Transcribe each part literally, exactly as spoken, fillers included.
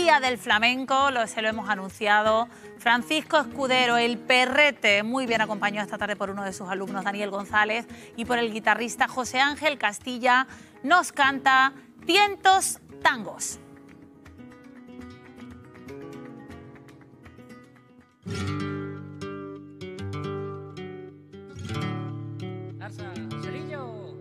Día del Flamenco, lo, se lo hemos anunciado. Francisco Escudero, el Perrete, muy bien acompañado esta tarde por uno de sus alumnos, Daniel González, y por el guitarrista José Ángel Castilla, nos canta Cientos Tangos. Arza, Cerillo.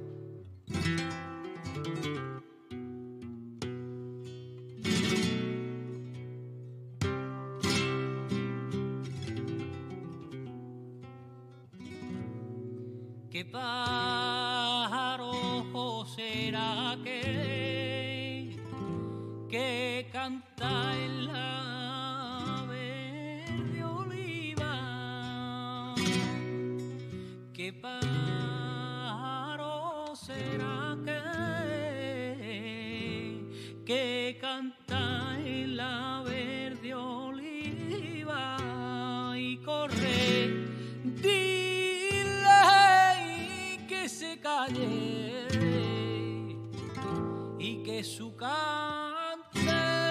¿Qué pájaro será que, que canta en la verde oliva? ¿Qué pájaro será que, que canta en la verde oliva y corre? Se calle y que su cante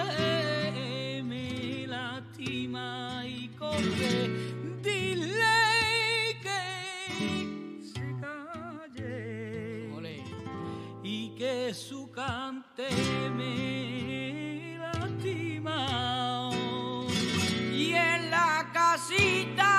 me lastima y corre, dile que se calle. Olé. Y que su cante me lastima y en la casita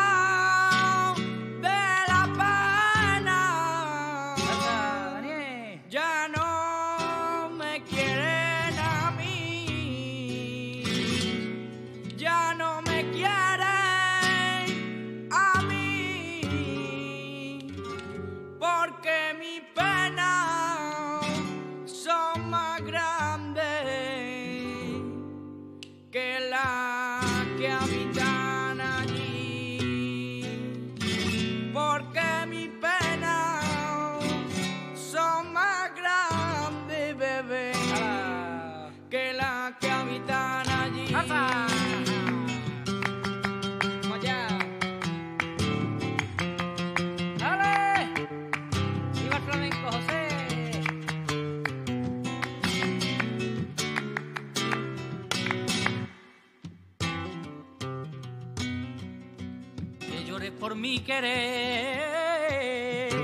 por mi querer,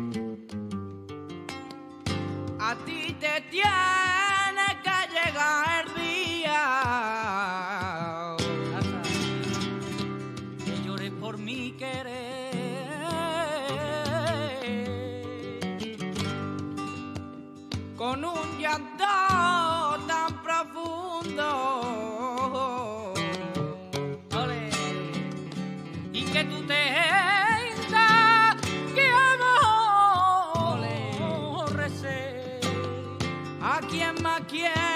a ti te tiene que llegar el día que llores por mi querer, con un llanto tan profundo. Olé. Y que tú te ¿a quién más quiere?